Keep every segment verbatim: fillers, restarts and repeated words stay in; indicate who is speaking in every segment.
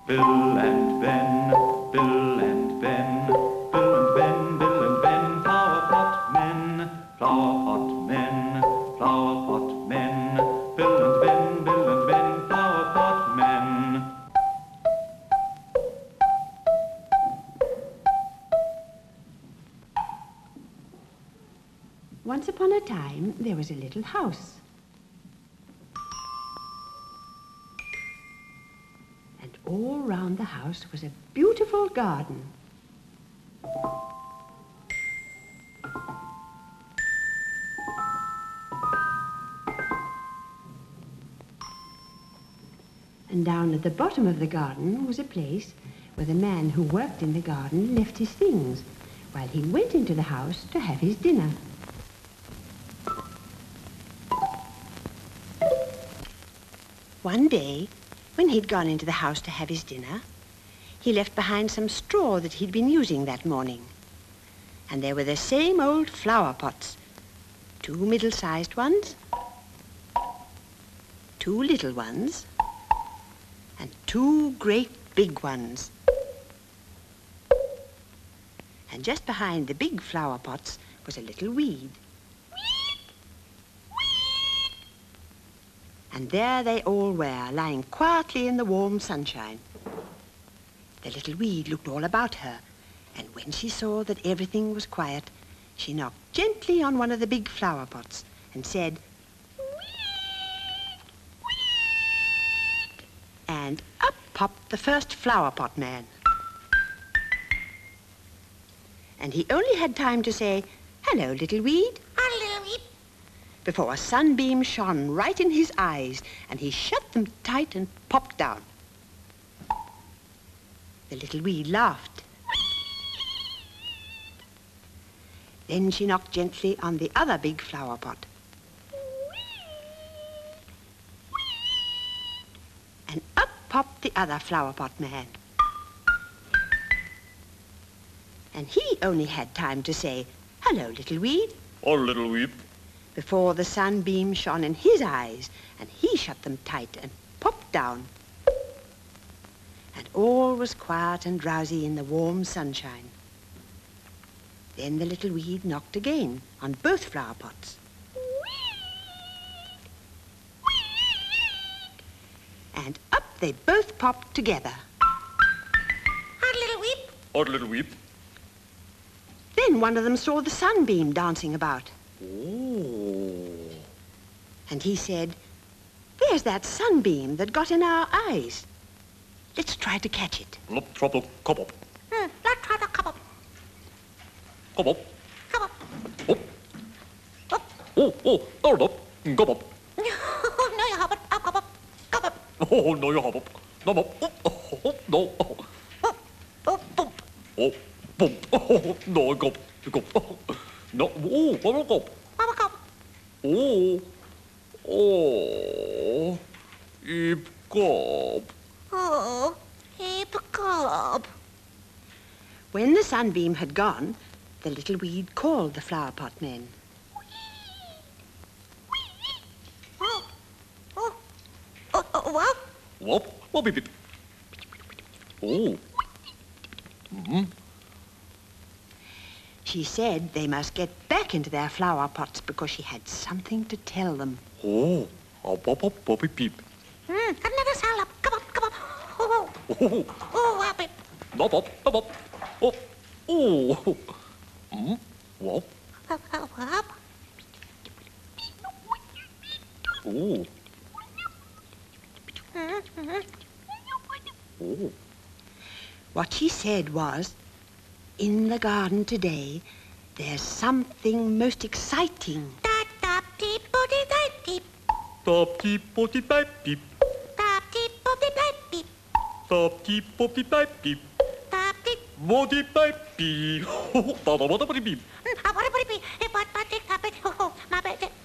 Speaker 1: Bill and Ben, Bill and Ben, Bill and Ben, Bill and Ben, flower pot men, flower pot men, flower pot men, Bill and Ben, Bill and Ben, flower pot men.
Speaker 2: Once upon a time, there was a little house. And all round the house was a beautiful garden. And down at the bottom of the garden was a place where the man who worked in the garden left his things while he went into the house to have his dinner. One day, when he'd gone into the house to have his dinner, he left behind some straw that he'd been using that morning. And there were the same old flower pots, two middle-sized ones, two little ones, and two great big ones. And just behind the big flower pots was a little weed. And there they all were, lying quietly in the warm sunshine. The little weed looked all about her, and when she saw that everything was quiet, she knocked gently on one of the big flower pots and said, and up popped the first flower pot man. And he only had time to say, "Hello, little weed," before a sunbeam shone right in his eyes, and he shut them tight and popped down. The little weed laughed. Then she knocked gently on the other big flower pot. And up popped the other flower pot man. And he only had time to say, "Hello, little weed,"
Speaker 1: Oh, little weed,
Speaker 2: before the sunbeam shone in his eyes, and he shut them tight and popped down. And all was quiet and drowsy in the warm sunshine. Then the little weed knocked again on both flower pots. And up they both popped together.
Speaker 3: Odd little weep.
Speaker 1: oh, little weed.
Speaker 2: Then one of them saw the sunbeam dancing about.
Speaker 1: Oh.
Speaker 2: And he said, "There's that sunbeam that got in our eyes. Let's try to catch it."
Speaker 1: Lop, trouble, come up,
Speaker 3: Hmm, let's try to come up.
Speaker 1: come up,
Speaker 3: Come up.
Speaker 1: up.
Speaker 3: Up.
Speaker 1: Oh, oh, oh, up, come up.
Speaker 3: No, you hop it. Up, come up. Come up.
Speaker 1: Oh, no, you hop up. No, up. Oh, oh, oh, no. Oh,
Speaker 3: Up. Up. Bump.
Speaker 1: oh, boom. Oh, no, go, go. No, oh, go, go.
Speaker 3: Mama, come.
Speaker 1: Oh, oh, ip, go.
Speaker 3: Oh, heap cob.
Speaker 2: When the sunbeam had gone, the little weed called the flower pot men.
Speaker 3: Oh, oh, oh, oh, what?
Speaker 1: Whoop, whoop, beep, beep. Oh. Mm-hmm.
Speaker 2: She said they must get back into their flower pots because she had something to tell them.
Speaker 1: Oh, oh, pop, pop, pop, beep, beep.
Speaker 3: Hmm, another salad. Come up, come up. Oh,
Speaker 1: Oh,
Speaker 3: oh, happy.
Speaker 1: no, pop, no, pop. Oh, oh. Hmm, whoop.
Speaker 3: Up, up, up.
Speaker 1: Oh,
Speaker 3: Hmm, hmm.
Speaker 1: oh.
Speaker 2: What she said was, "In the garden today, there's something most exciting."
Speaker 3: Tap, tap, deep, booty, tight, deep.
Speaker 1: Top, deep, potty, pipe, beep.
Speaker 3: Tap, deep, booty, tight, deep.
Speaker 1: Top, deep, potty, pipe, beep.
Speaker 3: Tap, deep.
Speaker 1: Body, pipe, beep. Oh, bada, bada, bada, beep.
Speaker 3: Hmm, ah, what, what, what, eh, what, what, eh, tap it. Oh, oh, my bad. eh.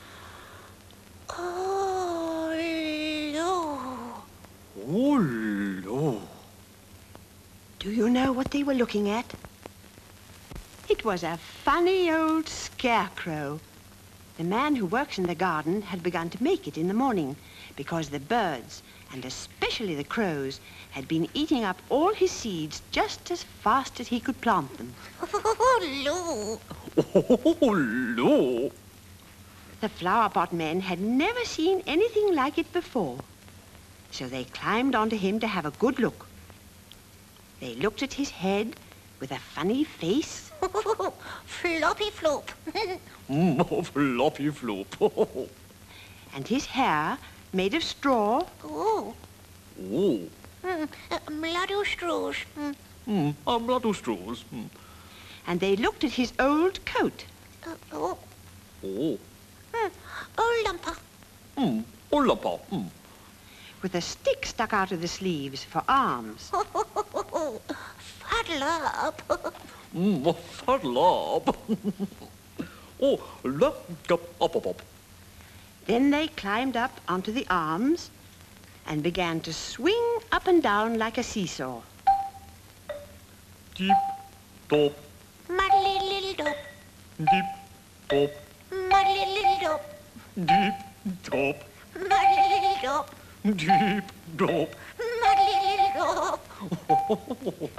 Speaker 3: Oh, Lord.
Speaker 1: Oh, Lord.
Speaker 2: Do you know what they were looking at? It was a funny old scarecrow The man who works in the garden had begun to make it in the morning because the birds, and especially the crows, had been eating up all his seeds just as fast as he could plant them.
Speaker 3: Oh, Lou.
Speaker 4: Oh, Lou.
Speaker 2: The flower pot men had never seen anything like it before, so they climbed onto him to have a good look. They looked at his head with a funny face.
Speaker 3: Floppy flop.
Speaker 4: Mm, floppy flop.
Speaker 2: And his hair made of straw.
Speaker 3: Oh.
Speaker 4: Oh.
Speaker 3: Mm, uh, Mladu straws. Mm.
Speaker 4: Mm, a blood straws. Mm.
Speaker 2: And they looked at his old coat.
Speaker 3: Uh, oh.
Speaker 4: Oh.
Speaker 3: Mm. Oh, lumper.
Speaker 4: Mm, olapa. Mm.
Speaker 2: With a stick stuck out of the sleeves for arms.
Speaker 3: Fuddle up.
Speaker 4: Mm, fuddle up. Oh, look up, up, up, up.
Speaker 2: Then they climbed up onto the arms and began to swing up and down like a seesaw.
Speaker 4: Deep, top,
Speaker 3: Muddly little dop.
Speaker 4: deep, top,
Speaker 3: Muddly little dop.
Speaker 4: deep, top,
Speaker 3: Muddly little dop.
Speaker 4: deep, top.
Speaker 3: Muddly little dop.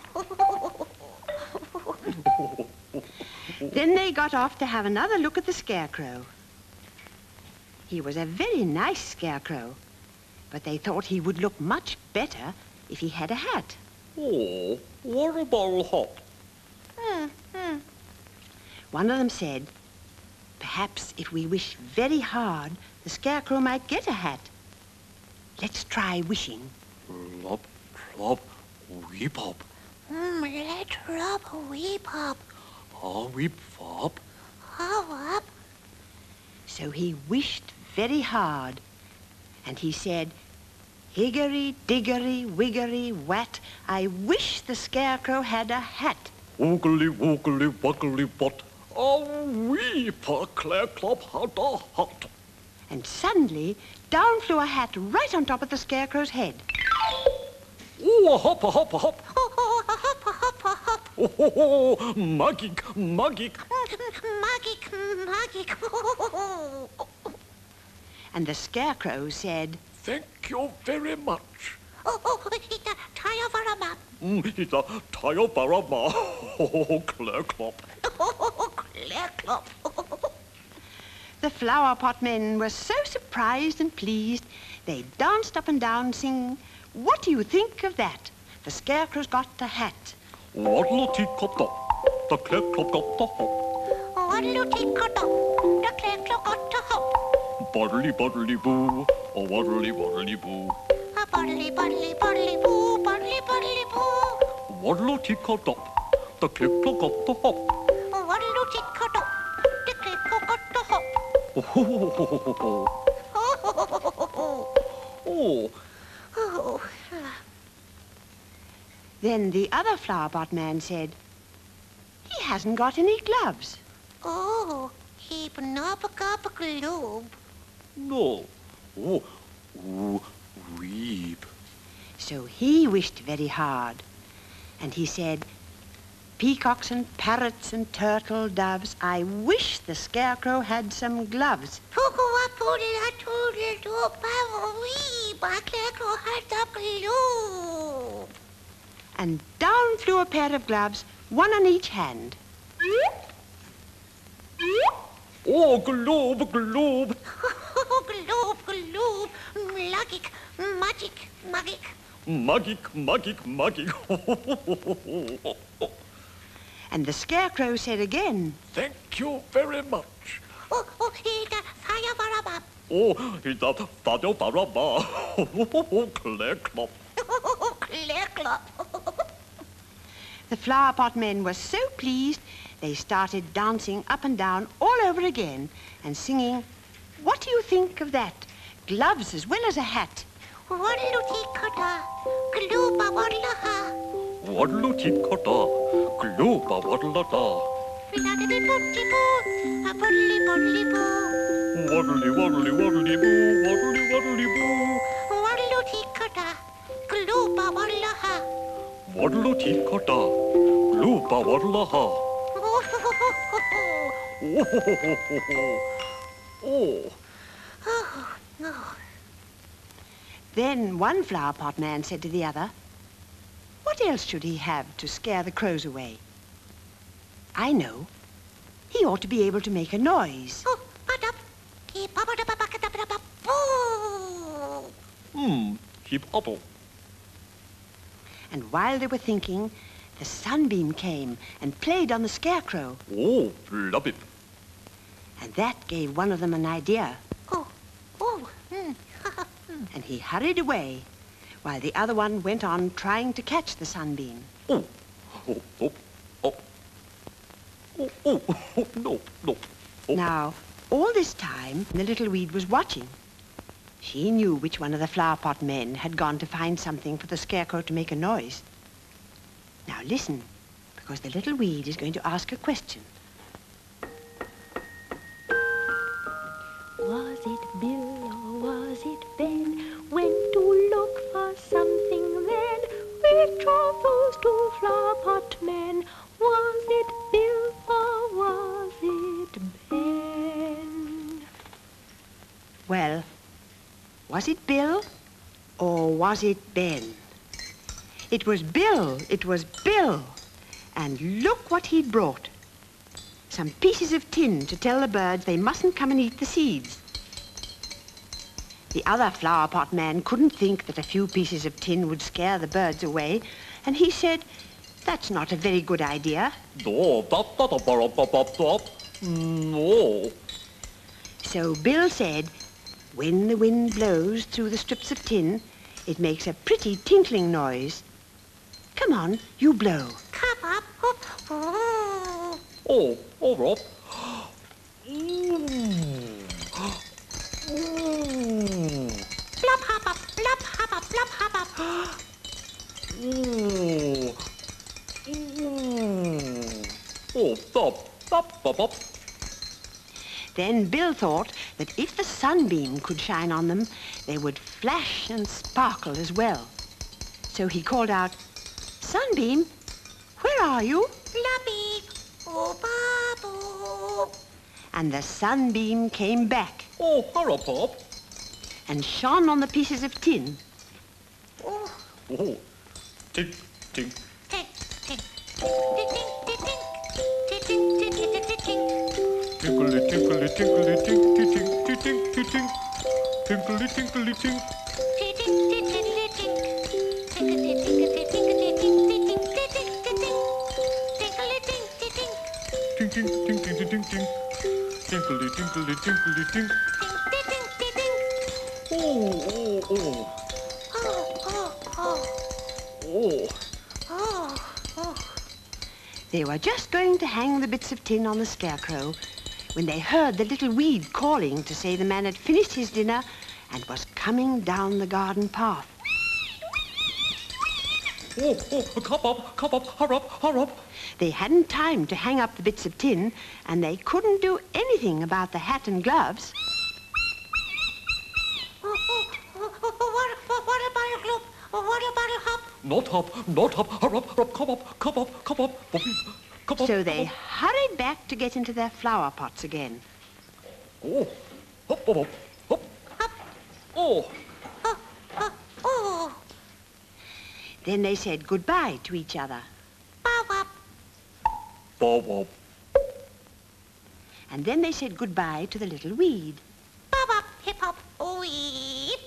Speaker 2: Then they got off to have another look at the Scarecrow. He was a very nice Scarecrow, but they thought he would look much better if he had a hat.
Speaker 4: Oh, what about a hat?
Speaker 3: Hmm, hmm.
Speaker 2: One of them said, perhaps if we wish very hard, the Scarecrow might get a hat. Let's try wishing.
Speaker 4: Flop, flop, weep up.
Speaker 3: Mm, let's rub a wee pop.
Speaker 4: Ah, weep flop.
Speaker 3: How up?
Speaker 2: So he wished very hard, and he said, higgery, diggery, wiggery, wat, I wish the Scarecrow had a hat.
Speaker 4: Woogly, woogly, wuggly, what? A weep, a clear clop, had a hat.
Speaker 2: And suddenly, down flew a hat right on top of the Scarecrow's head.
Speaker 4: Oh, a hop, a hop, a hop.
Speaker 3: Oh, oh, a hop, a hop, a hop.
Speaker 4: Oh, oh, oh, magic, magic.
Speaker 3: Magic, magic.
Speaker 2: And the Scarecrow said,
Speaker 4: Thank you very much.
Speaker 3: Oh, oh, it's a tire for a map.
Speaker 4: Mm, it's a tire barama. Oh, clear clop.
Speaker 3: Oh, clear clop.
Speaker 2: the flower pot men were so surprised and pleased, they danced up and down singing, what do you think of that? The Scarecrow's got a hat.
Speaker 4: Waddle tee got up. The clear clop got the hop.
Speaker 3: Waddle tee got up. The clear clop got to hop.
Speaker 4: Buddly, buddly, boo. Oh, waddly, waddly, boo.
Speaker 3: A buddly, buddly, buddly, boo. Buddly, buddly, boo.
Speaker 4: Waddle tee got up. The clear clop got the hop.
Speaker 3: Waddle tee got up. The clear clop got to hop.
Speaker 4: Oh, ho, ho, ho, ho, ho.
Speaker 3: Oh,
Speaker 4: Oh,
Speaker 3: oh.
Speaker 2: Then the other flower pot man said, he hasn't got any gloves.
Speaker 3: Oh, heap nopaka globe.
Speaker 4: no. Oh, ooh, weep.
Speaker 2: So he wished very hard, and he said, peacocks and parrots and turtle doves, I wish the Scarecrow had some gloves. And down flew a pair of gloves, one on each hand.
Speaker 4: Oh, globe, globe.
Speaker 3: Globe, globe, magic, magic, magic.
Speaker 4: Magic, magic, magic.
Speaker 2: And the Scarecrow said again,
Speaker 4: Thank you very much.
Speaker 3: Oh, oh, it's a fire for a map.
Speaker 4: Oh, it's a fado baraba. Oh, clear clop.
Speaker 3: Oh, clear clop.
Speaker 2: the flower pot men were so pleased, they started dancing up and down all over again and singing, what do you think of that? Gloves as well as a hat.
Speaker 3: Waddle tee kata, glooba waddle ha.
Speaker 4: Waddle tee kata, glooba waddle da.
Speaker 3: Fladdly booty boo, a buddly buddly boo.
Speaker 4: Waddly, waddly, waddly boo, waddly, waddly boo.
Speaker 3: Waddle tee kata, glooba waddle ha.
Speaker 4: Waddle tee kata, glooba waddle ha.
Speaker 3: Oh, ho, ho, ho, ho, ho.
Speaker 4: Oh, ho, ho, ho, ho. Oh.
Speaker 3: Oh, oh.
Speaker 2: Then one flower pot man said to the other, what else should he have to scare the crows away? I know. He ought to be able to make a noise.
Speaker 3: Oh, ba-dum. Boo!
Speaker 4: Hmm, keep up.
Speaker 2: And while they were thinking, the sunbeam came and played on the Scarecrow.
Speaker 4: Oh, love it.
Speaker 2: And that gave one of them an idea.
Speaker 3: Oh, oh. Mm.
Speaker 2: And he hurried away, while the other one went on trying to catch the sunbeam.
Speaker 4: Oh, oh, oh, oh. Oh, oh, oh, no, no. Oh.
Speaker 2: Now, all this time, the little weed was watching. She knew which one of the flower pot men had gone to find something for the Scarecrow to make a noise. Now listen, because the little weed is going to ask a question.
Speaker 5: Was it Bill or was it Ben? Went to look for something then. Which of those two flower pot men? Was it Bill or was it Ben?
Speaker 2: Well, was it Bill or was it Ben? It was Bill, it was Bill. And look what he'd brought. Some pieces of tin to tell the birds they mustn't come and eat the seeds. The other flower pot man couldn't think that a few pieces of tin would scare the birds away, and he said, that's not a very good idea.
Speaker 4: No, that, that, that, that, that, that. No.
Speaker 2: So Bill said, when the wind blows through the strips of tin, it makes a pretty tinkling noise. Come on, you blow.
Speaker 3: Come up. Oh,
Speaker 4: Oh, oh, Rob. Mm. Mm.
Speaker 3: blub hop up, blub hop up, blub hop up.
Speaker 4: Mm. Mm. Oh, stop, stop, stop, stop.
Speaker 2: Then Bill thought that if the sunbeam could shine on them, they would flash and sparkle as well. So he called out, Sunbeam, where are you?
Speaker 3: Blubby. Oh, babu.
Speaker 2: And the sunbeam came back
Speaker 4: Oh, hurry up, Bob.
Speaker 2: and shone on the pieces of tin.
Speaker 3: Oh,
Speaker 4: Oh, tink, tink.
Speaker 3: tink, tink. Tink, tink, tink, tink. Tink, tink, tink, tink, tink.
Speaker 4: Tinkly, tinkly, tinkly, tinky, tinky, tinky, tink. Tinkly, tinkly, tink.
Speaker 3: Tink, tink, tink, tink, tink. Tink, tink, tink, tink, tink, tink, tink, tink, tink, tink, tink. Tinkly, tink, tink, tink.
Speaker 4: Tink, tink, tink, tink, tink, tink. Tinkly, tinkly, tinkly, tink.
Speaker 3: Tink, tink, tink, tink.
Speaker 4: Oh, oh, oh.
Speaker 3: Oh, oh, oh.
Speaker 4: Oh.
Speaker 3: Oh, oh.
Speaker 2: They were just going to hang the bits of tin on the Scarecrow when they heard the little weed calling to say the man had finished his dinner and was coming down the garden path.
Speaker 4: Oh, oh, come up, come up, hurry up, hurry up.
Speaker 2: They hadn't time to hang up the bits of tin, and they couldn't do anything about the hat and gloves.
Speaker 3: Oh, oh, oh, oh, what, what, what about a globe? Oh, what about a hop?
Speaker 4: Not up, not up, hurry up, hurry up, come up, come up, come up, Bobby, come up.
Speaker 2: So they
Speaker 4: come
Speaker 2: hurried back to get into their flower pots again.
Speaker 4: up. Oh, hop, hop, hop, hop.
Speaker 3: Hop.
Speaker 4: Oh,
Speaker 3: Oh, oh, oh.
Speaker 2: Then they said goodbye to each other.
Speaker 3: Bow up.
Speaker 4: bob, bob.
Speaker 2: And then they said goodbye to the little weed.
Speaker 3: Bow up. Hip hop. Weep.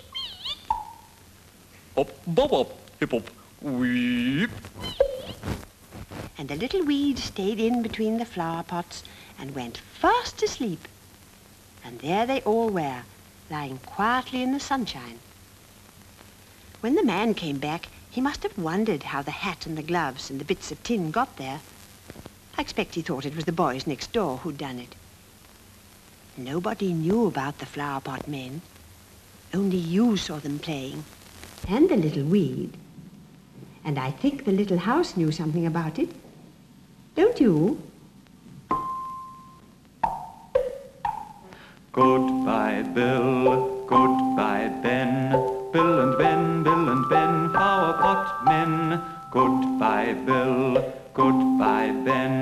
Speaker 4: Hop, bob, bob, hip hop, weep.
Speaker 2: And the little weed stayed in between the flower pots and went fast asleep. And there they all were, lying quietly in the sunshine. When the man came back, he must have wondered how the hat and the gloves and the bits of tin got there. I expect he thought it was the boys next door who'd done it. Nobody knew about the flower pot men. Only you saw them playing. And the little weed. And I think the little house knew something about it. Don't you?
Speaker 1: Goodbye, Bill. Goodbye, Ben. Bill and Ben, Bill and Ben, flower pot men. Goodbye, Bill. Goodbye, Ben.